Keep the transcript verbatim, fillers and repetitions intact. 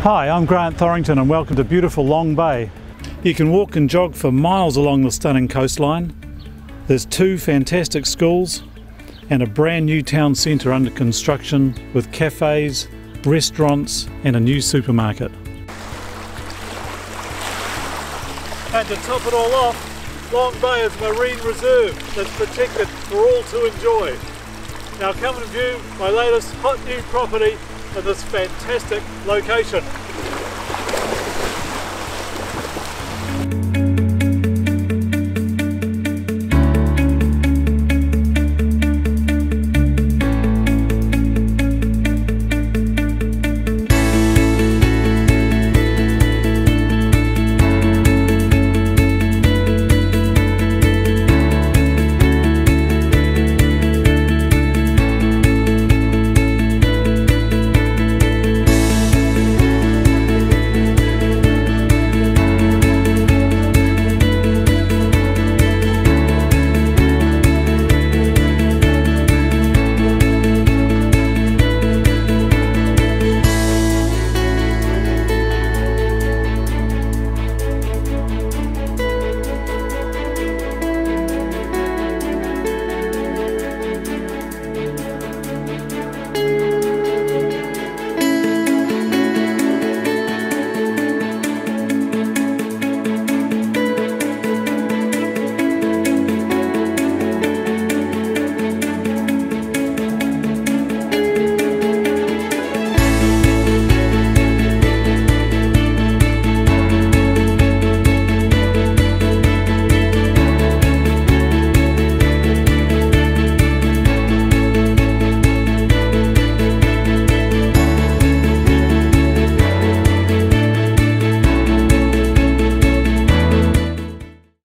Hi, I'm Grant Thorrington and welcome to beautiful Long Bay. You can walk and jog for miles along the stunning coastline. There's two fantastic schools and a brand new town centre under construction with cafes, restaurants and a new supermarket. And to top it all off, Long Bay is a marine reserve that's protected for all to enjoy. Now come and view my latest hot new property in this fantastic location.